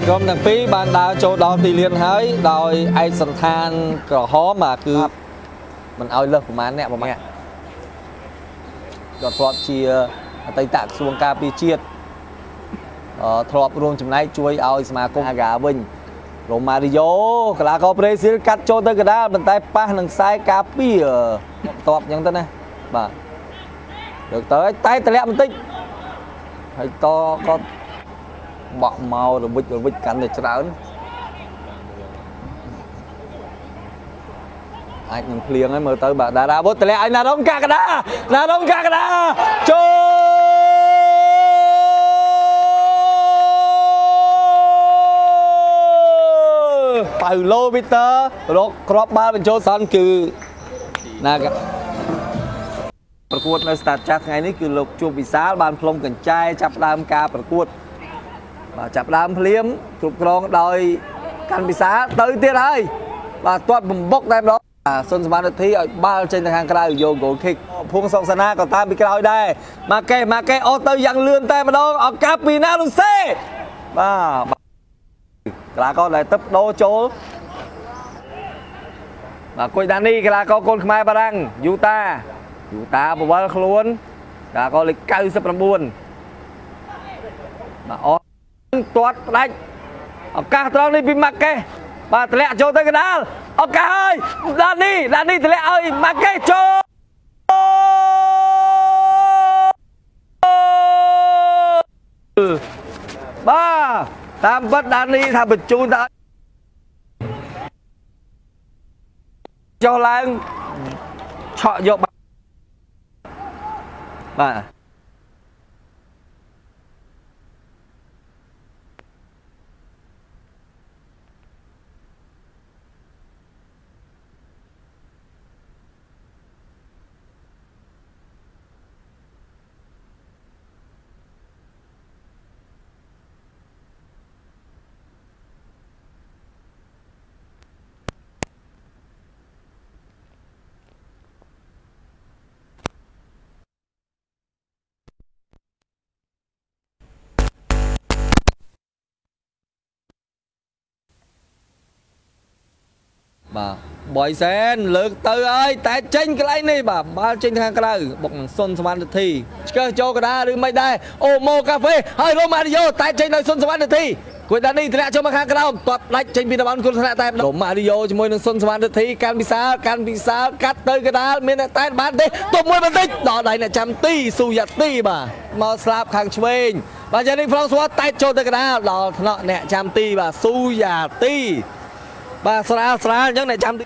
ក្រុមទាំងពីរបានដើរចូលដល់ទីលានហើយដោយឯកសណ្ឋានក្រហមបាទគឺមិនឲ្យលើសប្រមាណអ្នកប្រមាណគាត់ធ្លាប់ជាអតីតក្រសួងការពារជាតិធ្លាប់រួមចំណែកជួយឲ្យសមាគមអាហ្កាវិញរ៉ូម៉ារីយ៉ូកីឡាករប្រេស៊ីលកាត់ចូលទៅកណ្ដាលប៉ុន្តែប៉ះនឹងខ្សែការពារបន្ទាប់អញ្ចឹងទៅណាបាទលើកទៅតែតម្លាក់បន្តិចហើយតក៏បក់មករវិចកាន់តែច្រើនអាចនឹងភ្លៀងហើយមើលទៅបាទតារាវុធតម្លាក់ឲ្យណារុងកាកដាចូលប៉ៅឡូវីទ័ររកគ្រាប់បាល់បញ្ចូលសនគឺណាប្រកួតនៅស្តាតចាស់ថ្ងៃនេះគឺលោកជួបវិសាលបានផ្លុំកញ្ចែចាប់ដើមការប្រកួតបាទចាប់ដើមភ្លាមគ្រប់គ្រងដោយកាន់ពិសាទៅទៀតហើយបាទទាត់បំបុកតែម្ដងសុនសមានធីឲ្យបាល់ចេញទៅខាងក្រៅយក goal kick ភួងសុកសាណាក៏តាមពីក្រោយដែរម៉ាកេអូទៅយ៉ាងលឿនតែម្ដងឱកាសពីណាលូសេបាទកីឡាករដែលទឹកដោចូលបាទគុយដានីកីឡាករកូនខ្មែរបារាំងយូតាបវលខ្លួនកីឡាករលេខ99បាទអត់ទាត់ផ្ដាច់ឱកាសត្រង់នេះពីម៉ាកេបាទតម្លាក់ចូលទៅកណ្ដាលឱកាសហើយដានីតម្លាក់ឲ្យម៉ាកេចូលបាទតាមពិតដានីថាបញ្ជូនទៅចុះឡើងឆក់យកបាទ បាទបុយសែនលើកទៅហើយតែចេញកន្លែងនេះបាទបាល់ចេញខាងក្រៅបុកនឹងសុនសវណ្ណធីឆ្កឹះចូលកណ្ដាលឬមិនដែរអូម៉ូកាហ្វេហើយរ៉ូម៉ារីយ៉ូតែចេញដោយសុនសវណ្ណធីគួយដានីធ្លាក់ចូលមកខាងក្រោមទាត់ដាច់ចេញពីតំបន់គុណថ្នាក់តែរ៉ូម៉ារីយ៉ូជាមួយនឹងសុនសវណ្ណធីកាន់ពិសាលកាត់ទៅកណ្ដាលមានតែបានទេទប់មួយបន្តិចដល់ដៃអ្នកចាំទីស៊ូយ៉ាទីបាទមកស្លាប់ខាងឆ្វេងបាទយ៉ាងនេះហ្វ្រង់ស្វ័តតែចូលទៅកណ្ដាលដល់ថ្នាក់អ្នកចាំទីបាទស៊ូយ៉ាទីបាទស្រាលអញ្ចឹងអ្នកចាំ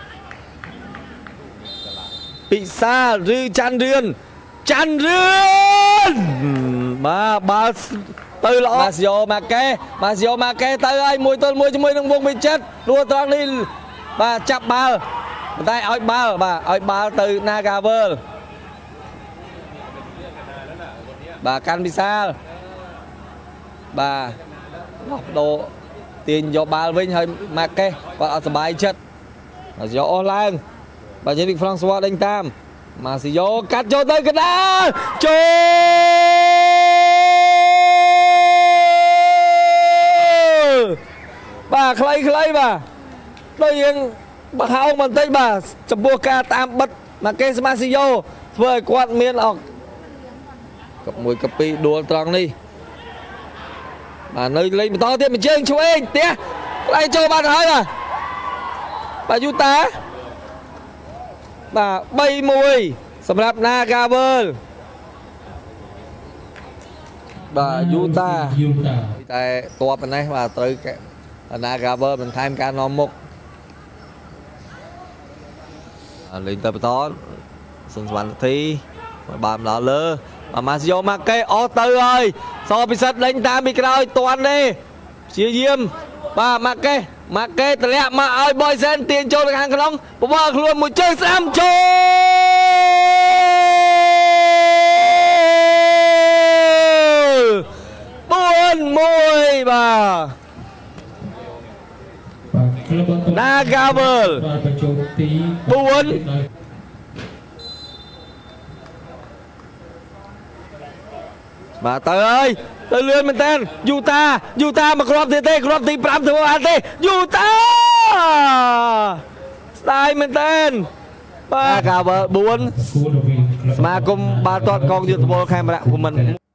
ពិសាលឬច័ន្ទរឿនបាទបាល់ទៅល្អម៉ាស៊ីយ៉ូម៉ាកេទៅឲ្យមួយទល់មួយជាមួយនឹងវងវិចិត្រលួត្រង់នេះបាទចាប់បាល់ប៉ុន្តែឲ្យបាល់ទៅ Nagavel បាទកាន់ពិសាលបាទដោះដូរទាញយកបាល់វិញហើយម៉ាកេគាត់អត់សុបាយចិត្តម៉ាស៊ីយ៉ូអស់ឡើងបាទជិះហ្វ្រង់ស្វ័តដេញតាមម៉ាស៊ីយ៉ូកាត់ចូលទៅកណ្ដាលចូលបាទខ្លីបាទដូចយើងបង្ហោងបន្តិចបាទចំពោះការតាមបិទម៉ាកេម៉ាស៊ីយ៉ូធ្វើឲ្យគាត់មានអកកប់1កប់2ដួលត្រង់នេះបាទនៅលេងបន្តទៀតមួយជើងឆ្វេងផ្ទះខ្លីចូលបានហើយបាទយូតាបាទ3-1សម្រាប់ Nagavel បាទយូតាតែតបប៉ុណ្ណេះបាទត្រូវ Nagavel បន្ថែមការនាំមុខលេងទៅបន្តសុនសវណ្ណធីបានដល់លើម៉ាស៊ីយ៉ូម៉ាកេអស់ទៅហើយសពិសិដ្ឋលេងតាមពីក្រោយតាន់ទេព្យាយាមបាទម៉ាកេតម្លាក់មកឲ្យបុយសែនទាញចូលទៅខាងក្នុងបវល់ខ្លួនមួយជើងស្អាមចូល4-1បាទ Nagavel 4បាទទៅហើយ tới lươn mình tên Yuta mà crop thế crop tí 5 thứ ba thế Yuta sai mình tên ba cover 4 mà cùng ba toàn con YouTube camera của mình